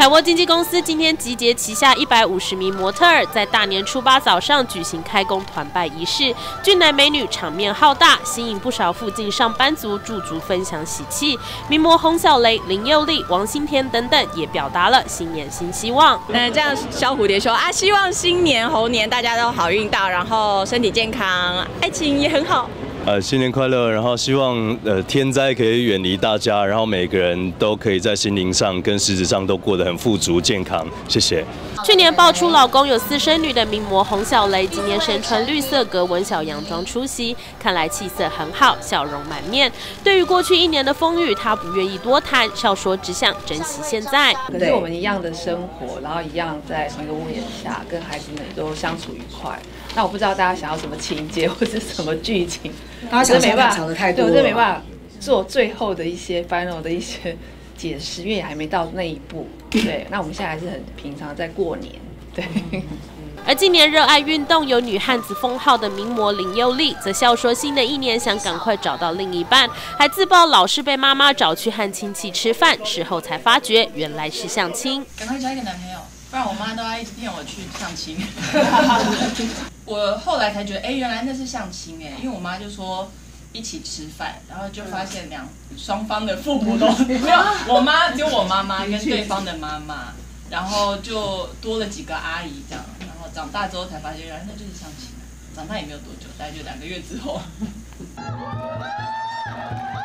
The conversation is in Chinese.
凯沃经纪公司今天集结旗下150名模特儿，在大年初8早上举行开工团拜仪式。俊男美女场面浩大，吸引不少附近上班族驻足分享喜气。名模洪小雷、林佑利、王心田等等也表达了新年新希望。 这样小蝴蝶说啊，希望新年猴年大家都好运到，然后身体健康，爱情也很好。 新年快乐！然后希望天灾可以远离大家，然后每个人都可以在心灵上跟实质上都过得很富足健康。谢谢。 去年爆出老公有私生女的名模洪小雷，今年身穿绿色格纹小洋装出席，看来气色很好，笑容满面。对于过去1年的风雨，她不愿意多谈，笑说只想珍惜现在。 可是我们一样的生活，然后一样在同一个屋檐下，跟孩子们都相处愉快。那我不知道大家想要什么情节或是什么剧情， 大家想的太多了， 对，我真没办法做最后的一些 final 的一些解释，因为也还没到那一步。对，那我们现在还是很平常在过年。对。 而今年热爱运动、有女汉子封号的名模林佑利，则笑说新的1年想赶快找到另一半，还自曝老是被妈妈找去和亲戚吃饭，事后才发觉原来是相亲。 赶快交一个男朋友，不然我妈都要一直骗我去相亲。我后来才觉得，原来那是相亲因为我妈就说一起吃饭，然后就发现双方的父母都没有，我妈就我妈妈跟对方的妈妈，然后就多了几个阿姨这样，然后长大之后才发现，原来那就是相亲。长大也没有多久，大概就2个月之后。